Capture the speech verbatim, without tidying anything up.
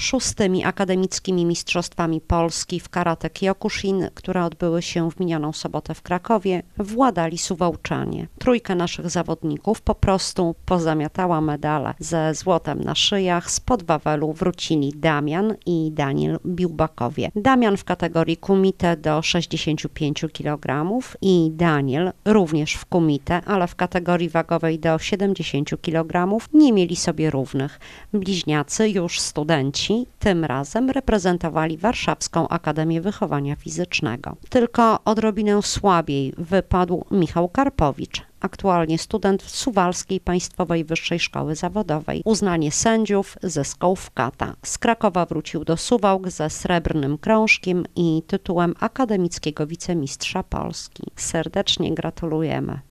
szóstymi akademickimi mistrzostwami Polski w karate Kyokushin, które odbyły się w minioną sobotę w Krakowie, władali Suwałczanie. Trójka naszych zawodników po prostu pozamiatała medale. Ze złotem na szyjach spod Wawelu wrócili Damian i Daniel Biłbakowie. Damian w kategorii kumite do sześćdziesięciu pięciu kilogramów i Daniel również w kumite, ale w kategorii wagowej do siedemdziesięciu kilogramów nie mieli sobie równych. Bliźniacy, już studenci, tym razem reprezentowali Warszawską Akademię Wychowania Fizycznego. Tylko odrobinę słabiej wypadł Michał Karpowicz, aktualnie student Suwalskiej Państwowej Wyższej Szkoły Zawodowej. Uznanie sędziów zyskał w kata. Z Krakowa wrócił do Suwałk ze srebrnym krążkiem i tytułem akademickiego wicemistrza Polski. Serdecznie gratulujemy.